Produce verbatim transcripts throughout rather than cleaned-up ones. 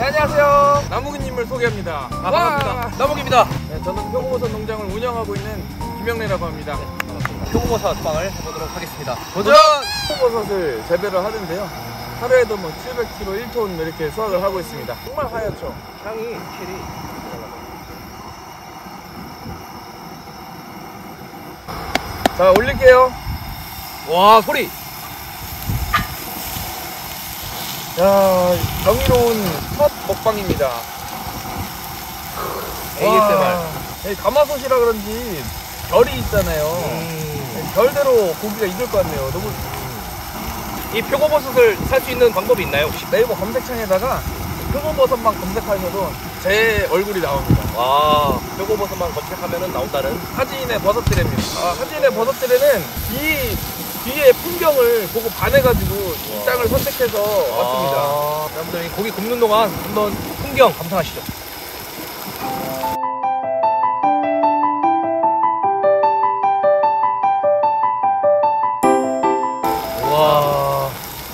자, 안녕하세요. 나무기님을 소개합니다. 아, 반갑습니다. 나무기입니다. 네, 저는 표고버섯 농장을 운영하고 있는 김영래라고 합니다. 네, 반갑습니다. 표고버섯 빵을 해보도록 하겠습니다. 도전! 표고버섯을 재배를 하는데요. 하루에도 뭐 칠백 킬로그램, 일 톤 이렇게 수확을 하고 있습니다. 정말 하얗죠? 향이 확실히. 자, 올릴게요. 와, 소리! 야, 경이로운 첫 먹방입니다. 에이에스엠알. 가마솥이라 그런지 결이 있잖아요. 음. 결대로 고기가 익을 것 같네요. 너무. 이 표고버섯을 살 수 있는 방법이 있나요, 혹시? 네이버 검색창에다가 표고버섯만 검색하셔도 제 얼굴이 나옵니다. 와, 표고버섯만 검색하면 나온다는 하지인의 버섯들입니다. 아, 하지인의 버섯들에는 이 뒤에 풍경을 보고 반해가지고 이 땅을 선택해서 왔습니다. 아, 여러분들 고기 굽는 동안 한번 풍경 감상하시죠. 와.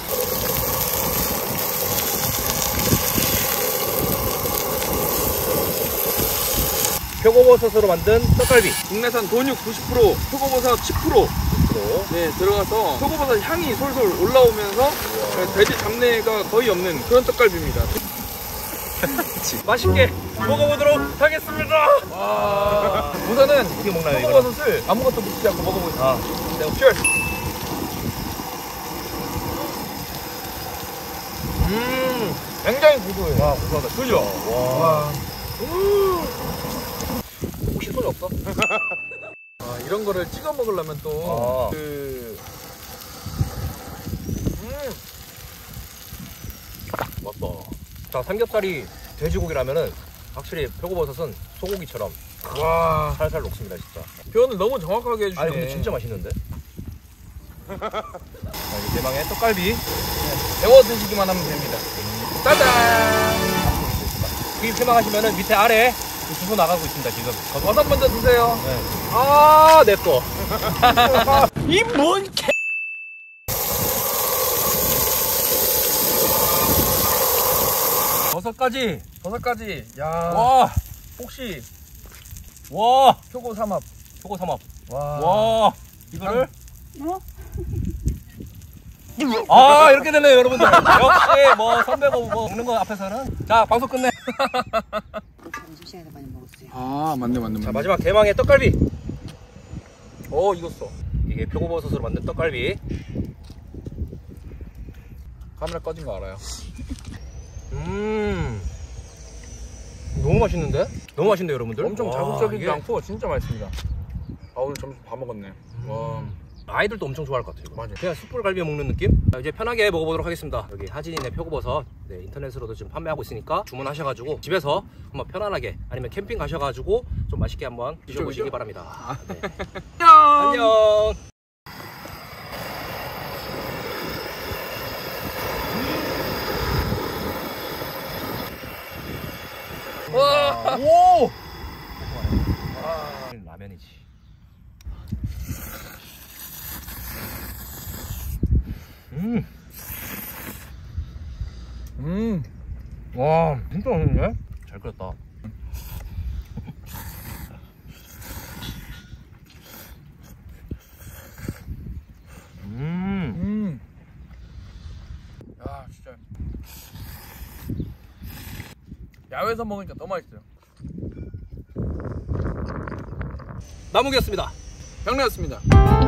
표고버섯으로 만든 떡갈비. 국내산 돈육 구십 퍼센트, 표고버섯 십 퍼센트 네, 들어가서 표고버섯 향이 솔솔 올라오면서 돼지 잡내가 거의 없는 그런 떡갈비입니다. 맛있게 먹어보도록 하겠습니다. 와. 우선은 어떻게 먹나요, 표고버섯을 아무것도 묻히지 않고 먹어보겠습니다. 아, 네, cheers. 음, 굉장히 고소해요. 와, 고소하다. 그죠? 와. 와. 혹시 소리 없어? 아, 이런 거를 찍어 먹으려면 또 아. 그 음. 맞다. 자, 삼겹살이 돼지고기라면은 확실히 표고버섯은 소고기처럼 와, 살살 녹습니다, 진짜. 표현을 너무 정확하게 해주시네. 아니, 근데 진짜 맛있는데? 자, 이제 대망의 떡갈비. 데워 드시기만 하면 됩니다. 짜잔! 구입 실망하시면은 밑에 아래 주소 나가고 있습니다, 지금. 버섯 먼저 드세요. 네. 아, 내 거. 이 뭔 개. 버섯까지. 버섯까지. 야. 와. 혹시 와. 표고 삼합. 표고 삼합. 와. 와. 이거를. 아, 이렇게 되네요, 여러분들. 역시 뭐 선배가 뭐 먹는 거 앞에서는. 자, 방송 끝내. 아, 맞네, 맞네, 맞네. 자, 마지막 대망의 떡갈비. 어, 익었어. 이게 표고버섯으로 만든 떡갈비. 카메라 꺼진 거 알아요? 음. 너무 맛있는데? 너무 맛있는데, 여러분들? 엄청 와, 자극적이지 이게... 않고 진짜 맛있습니다. 아, 오늘 점심 다 먹었네. 음. 와. 아이들도 엄청 좋아할 것 같아요. 이거. 맞아요. 그냥 숯불갈비 먹는 느낌? 자, 이제 편하게 먹어보도록 하겠습니다. 여기 하진이네 표고버섯, 네, 인터넷으로도 지금 판매하고 있으니까 주문하셔가지고 집에서 한번 편안하게, 아니면 캠핑 가셔가지고 좀 맛있게 한번 드셔보시기 그쵸? 바랍니다. 아. 네. 안녕. 안녕. 와. 오! 아, 라면이지. 음. 음. 와, 진짜 맛있네. 잘 끓였다. 음. 음. 야, 진짜. 야외에서 먹으니까 더 맛있어요. 나무기였습니다. 병래였습니다.